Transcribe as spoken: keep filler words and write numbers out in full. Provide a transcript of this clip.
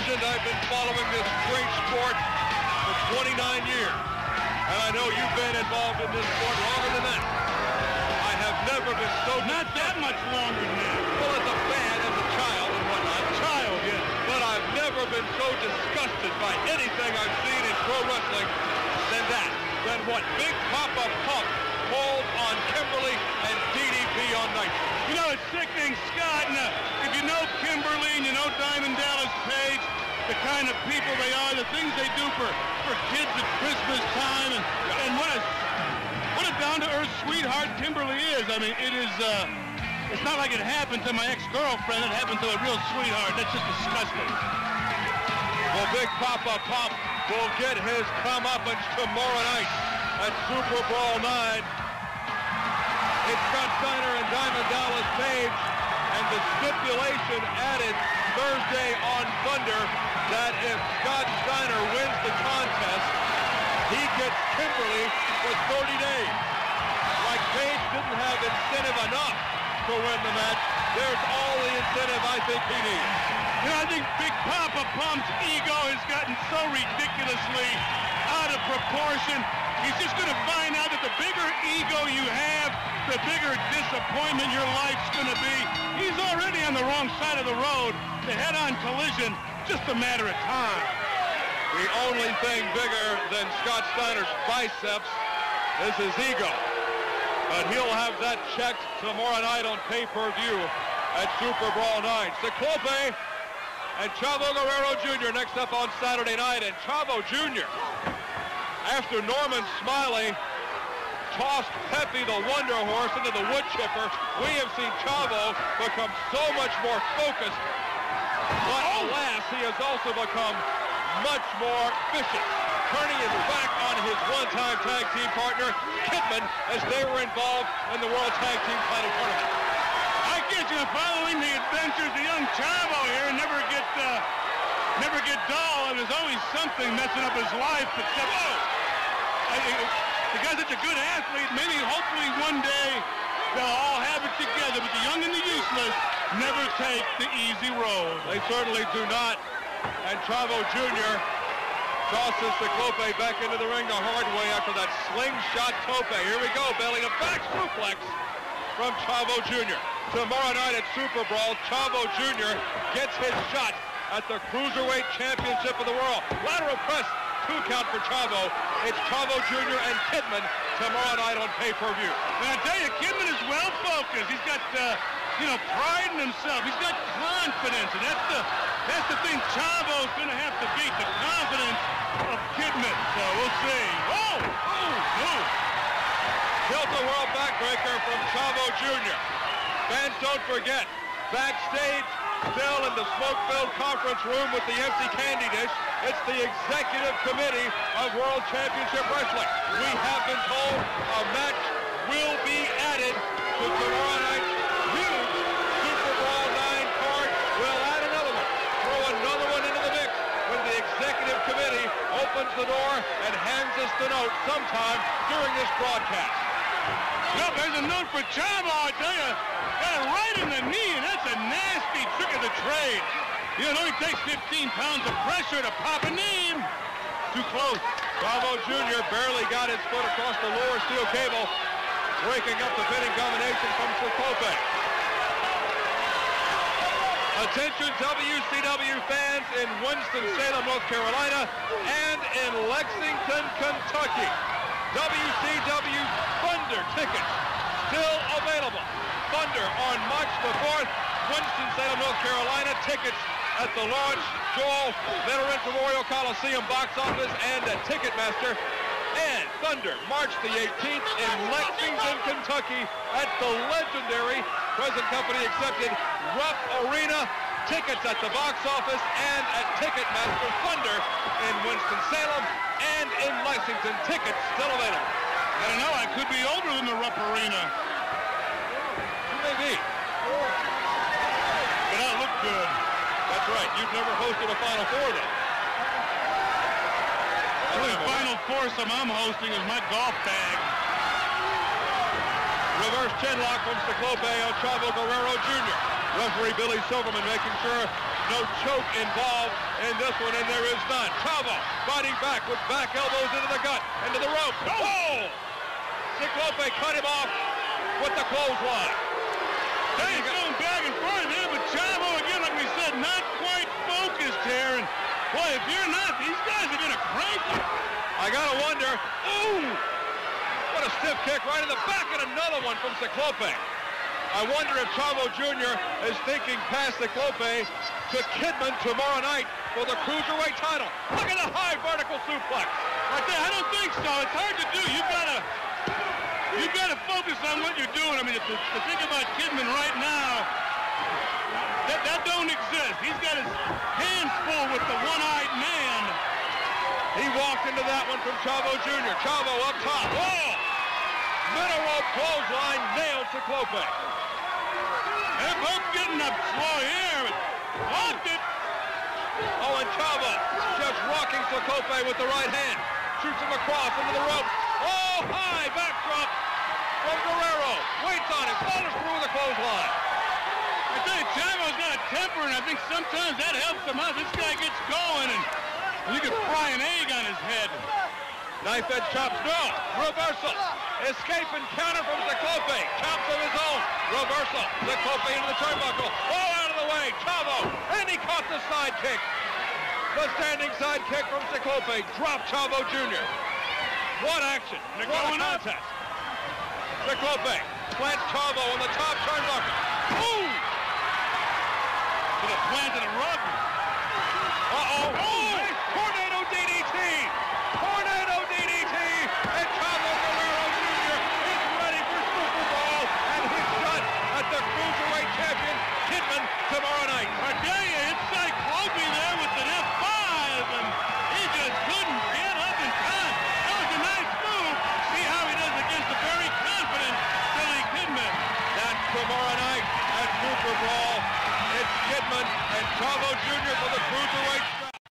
Legend, I've been following this great sport for twenty-nine years. And I know you've been involved in this sport longer than that. I have never been so... Not that much longer than that. Well, as a fan, as a child and whatnot. Child, yes. But I've never been so disgusted by anything I've seen in pro wrestling than that. Than what Big Papa Pump called on Kimberly and D D P on Nitro. You know, it's sickening, Scott. And, uh, if you know Kimberly and you know Diamond Dallas Page, the kind of people they are, the things they do for, for kids at Christmas time, and, and what a what a down-to-earth sweetheart Kimberly is. I mean, it is, uh, it's not like it happened to my ex-girlfriend. It happened to a real sweetheart. That's just disgusting. Well, Big Papa Pump will get his comeuppance tomorrow night at Super Brawl nine. It's Scott Steiner and Diamond Dallas Page, and the stipulation added Thursday on Thunder that if Scott Steiner wins the contest, he gets Kimberly for thirty days. Like Page didn't have incentive enough to win the match, there's all the incentive I think he needs. You know, I think Big Papa Pump's ego has gotten so ridiculously out of proportion. He's just going to find out that the bigger ego you have, the bigger disappointment your life's going to be. He's already on the wrong side of the road. The head-on collision, just a matter of time. The only thing bigger than Scott Steiner's biceps is his ego. But he'll have that checked tomorrow night on pay-per-view at Super Brawl nine. Ciclope and Chavo Guerrero Junior next up on Saturday night. And Chavo Junior, after Norman Smiley tossed Pepe the Wonder Horse into the wood chipper, we have seen Chavo become so much more focused. But alas, he has also become much more vicious, turning his back on his one-time tag team partner, Kidman, as they were involved in the World Tag Team Title Tournament. I guess you're following the adventures of young Chavo here and never get, uh, never get dull, and there's always something messing up his life, except, oh, I, I, the guy's such a good athlete, maybe hopefully one day they'll all have it together, but the young and the useless never take the easy road. They certainly do not. And Chavo Junior tosses Ciclope back into the ring the hard way after that slingshot tope. Here we go, belly to back suplex from Chavo Junior Tomorrow night at Super Brawl, Chavo Junior gets his shot at the Cruiserweight Championship of the World. Lateral press, two count for Chavo. It's Chavo Junior and Kidman tomorrow night on pay-per-view. And I tell you, Kidman is well focused. He's got, uh, you know, pride in himself. He's got confidence, and that's the that's the thing Chavo's going to have to beat, the confidence of Kidman. So we'll see. Oh, oh, oh. Tilt-a-whirl backbreaker from Chavo Junior Fans, don't forget, backstage, still in the smoke-filled conference room with the empty candy dish, it's the Executive Committee of World Championship Wrestling. We have been told a match will be added to tomorrow night's huge Super Brawl nine card. We'll add another one, throw another one into the mix when the Executive Committee opens the door and hands us the note sometime during this broadcast. Look, there's a note for Chavo, I tell you. Got it right in the knee, and that's a nasty trick of the trade. You know, it only takes fifteen pounds of pressure to pop a knee. Too close. Chavo Junior barely got his foot across the lower steel cable, breaking up the pinning combination from Ciclope. Attention W C W fans in Winston-Salem, North Carolina, and in Lexington, Kentucky. W C W Thunder tickets still available. Thunder on March the fourth, Winston-Salem, North Carolina. Tickets at the Lawrence Joel Veterans Memorial Coliseum box office and at Ticketmaster. And Thunder, March the eighteenth in Lexington, Kentucky at the legendary, present company accepted, Rupp Arena. Tickets at the box office and at Ticketmaster. Thunder in Winston-Salem and in Lexington. Tickets still available. I don't know, I could be older than the Rupp Arena. You may be. But I look good. That's right, you've never hosted a Final Four though. The only Final Foursome I'm hosting is my golf bag. Reverse chinlock from Ciclope on Chavo Guerrero Junior Referee Billy Silverman making sure no choke involved in this one, and there is none. Chavo fighting back with back elbows into the gut, into the rope. Oh! Ciclope cut him off with the clothesline. Hey, he's going back and forth there, but Chavo, again, like we said, not quite focused here. And boy, if you're not, these guys are going to crank you. I got to wonder, ooh, what a stiff kick right in the back, and another one from Ciclope. I wonder if Chavo Junior is thinking past Ciclope to Kidman tomorrow night for the Cruiserweight title. Look at the high vertical suplex. Right there, I don't think so. It's hard to do. You've got to you've got to focus on what you're doing. I mean, to, to think about Kidman right now, that, that don't exist. He's got his hands full with the one-eyed man. He walked into that one from Chavo Junior Chavo up top. Oh! Middle rope clothesline nailed Ciclope. They're both getting up slow here. Blocked it. Oh, and Chavo just rocking Ciclope with the right hand. Shoots him across into the rope. Oh, high backdrop from Guerrero. Waits on him. Follows through with a clothesline. I tell you, Chavo's got a temper, and I think sometimes that helps him out. This guy gets going, and you can fry an egg on his head. Knife edge chops. No. Reversal. Escape and counter from Ciclope. Chops of his own. Reversal. Ciclope into the turnbuckle. Oh, out of the way. Chavo. And he caught the side kick. The standing side kick from Ciclope. Dropped Chavo Junior What action. They're what going a contest. Ciclope plants Chavo on the top turnbuckle. Ooh! To the plant of the rug. Uh-oh. Oh! Tornado D D T. Tornado D D T. And Chavo Guerrero Junior is ready for Super Bowl and his shot at the Cruiserweight champion, Kidman, tomorrow night. I tell you, it's Ciclope there with an F five, and he just couldn't get up in time. That was a nice move. See how he does against a very confident Billy Kidman. That's tomorrow night at Super Bowl. It's Kidman and Chavo Junior for the Cruiserweight